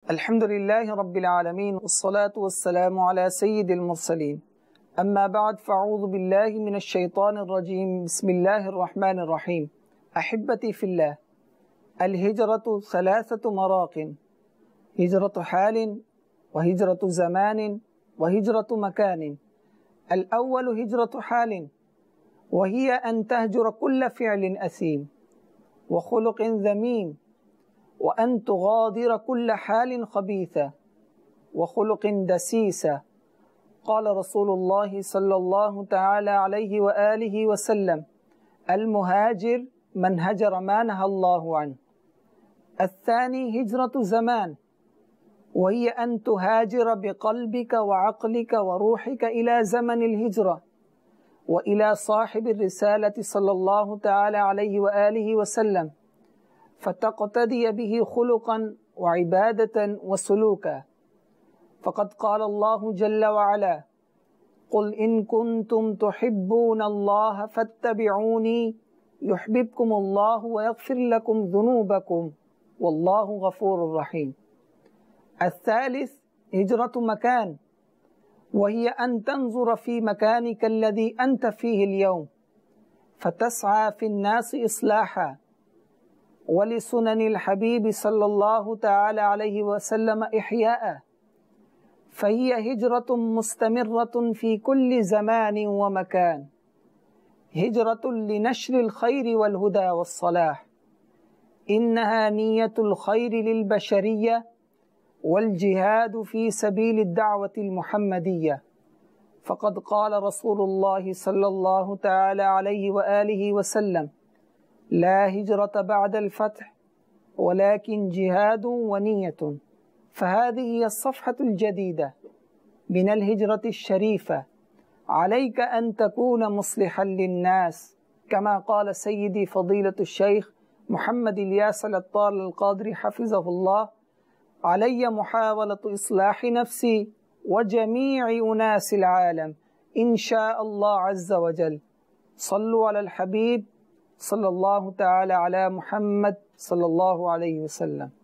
الحمد لله رب العالمين، والصلاة والسلام على سيد المرسلين. أما بعد، فأعوذ بالله من الشيطان الرجيم. بسم الله الرحمن الرحيم. أحبتي في الله، الهجرة 3 مراق: هجرة حال، وهجرة زمان، وهجرة مكان. الأول هجرة حال، وهي أن تهجر كل فعل أثيم وخلق ذميم، وأن تغادر كل حال خبيثة وخلق دسيسة. قال رسول الله صلى الله تعالى عليه وآله وسلم: المهاجر من هجر ما نهى الله عنه. الثاني هجرة زمان، وهي أن تهاجر بقلبك وعقلك وروحك إلى زمن الهجرة وإلى صاحب الرسالة صلى الله تعالى عليه وآله وسلم، فتقتدي به خلقا وعبادة وسلوكا. فقد قال الله جل وعلا: قل إن كنتم تحبون الله فاتبعوني يحببكم الله ويغفر لكم ذنوبكم والله غفور رحيم. الثالث هجرة مكان، وهي أن تنظر في مكانك الذي أنت فيه اليوم فتسعى في الناس إصلاحا ولسنن الحبيب صلى الله تعالى عليه وسلم إحياء، فهي هجرة مستمرة في كل زمان ومكان، هجرة لنشر الخير والهدى والصلاح. إنها نية الخير للبشرية والجهاد في سبيل الدعوة المحمدية. فقد قال رسول الله صلى الله تعالى عليه وآله وسلم: لا هجرة بعد الفتح ولكن جهاد ونية. فهذه هي الصفحة الجديدة من الهجرة الشريفة. عليك أن تكون مصلحا للناس، كما قال سيدي فضيلة الشيخ محمد الياس الطال القادري حفظه الله: علي محاولة إصلاح نفسي وجميع أناس العالم إن شاء الله عز وجل. صلوا على الحبيب صلى الله تعالى على محمد صلى الله عليه وسلم.